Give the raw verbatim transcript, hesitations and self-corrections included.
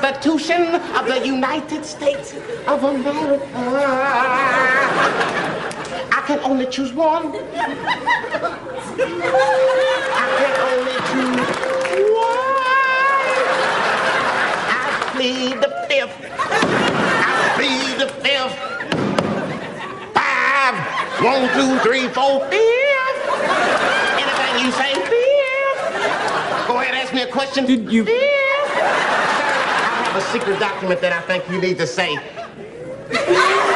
Constitution of the United States of America. I can only choose one. I can only choose one. I plead the fifth. I plead the fifth. Five. One, two, three, four, fifth. Anything you say, fifth. Go ahead, ask me a question. Did you... Fifth. Sir, I have a secret document that I think you need to say.